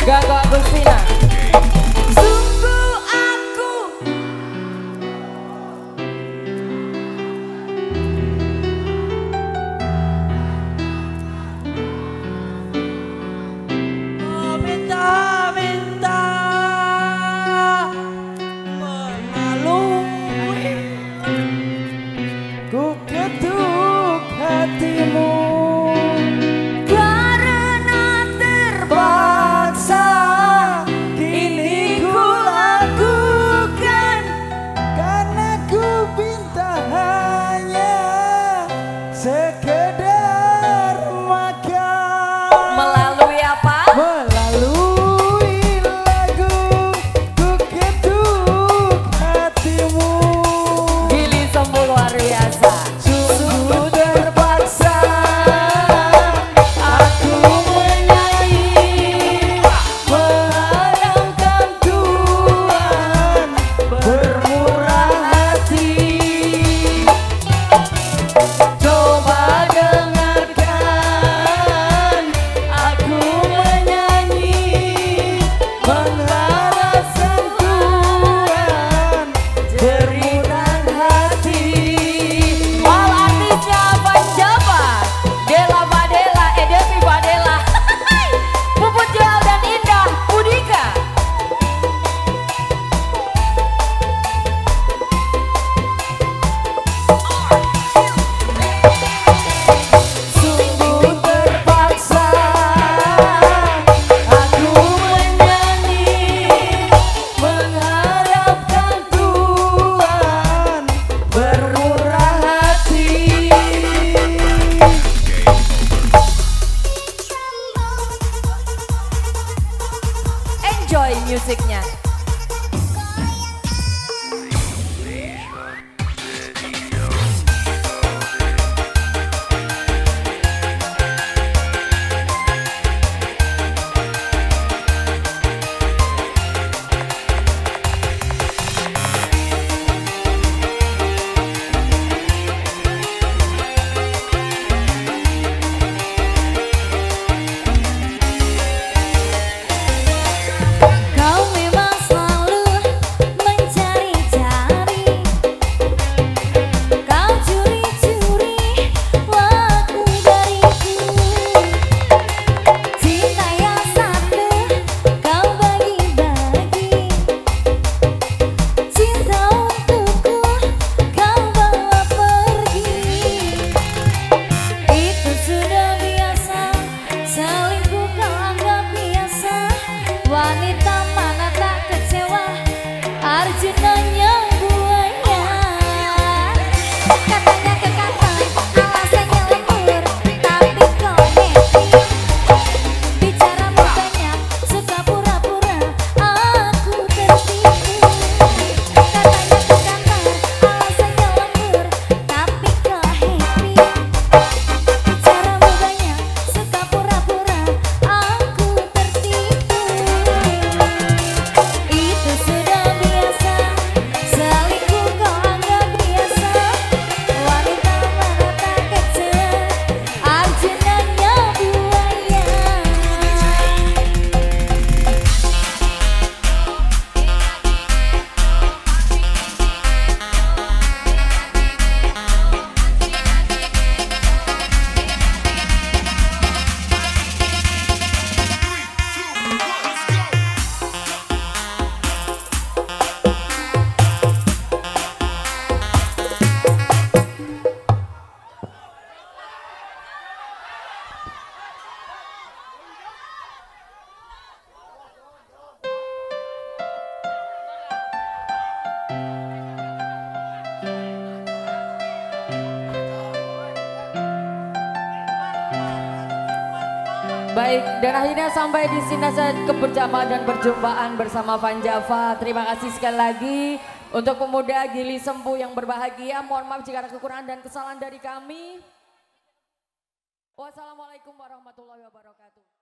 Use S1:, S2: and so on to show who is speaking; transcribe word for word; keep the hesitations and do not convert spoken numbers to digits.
S1: Gago Agustina.
S2: Sungguh aku minta-minta melalui
S1: Ku ketuk hatimu
S2: karena terpaksa kini ku lakukan
S1: karena ku pinta hanya sekedar makan.
S2: melalui apa?
S1: Melalui lagu ku ketuk hatimu.
S2: Gili Sembuh luar biasa.
S1: Sungguh
S2: Terpaksa aku menyanyi
S1: mengharapkan Tuhan bermurah hati.
S2: coba dengarkan aku menyanyi
S1: Mengharapkan Tuhan
S2: jeritan hati. All artisnya Panjava, Della Fadela, Edevi Fadela, Puput Joel dan Indah Budika. Sungguh terpaksa aku menyanyi mengharapkan Tuhan bermurah hati. Enjoy musiknya. Kau memang selalu mencari-cari, kau curi-curi laku dariku. Cinta yang satu kau bagi-bagi, cinta untukku kau bawa pergi. Itu sudah biasa, selingkuh kau anggap biasa. Wanita mana tak kecewa, Arjuna yang buaya. Katanya kekatan, alasannya lembur, tapi kau happy. Bicaramu banyak, suka pura-pura, aku tertipu. Katanya kekatan, alasannya lembur, tapi kau happy. Bicaramu banyak, suka pura-pura, aku tertipu. Itu sudah biasa, selingkuh kau anggap biasa. Wanita mana tak kecewa, Arjunanya buaya. Baik, dan akhirnya sampai di sini saja kebersamaan dan perjumpaan bersama Panjava. Terima kasih sekali lagi untuk pemuda Gili Sembuh yang berbahagia. Mohon maaf jika ada kekurangan dan kesalahan dari kami. Wassalamualaikum warahmatullahi wabarakatuh.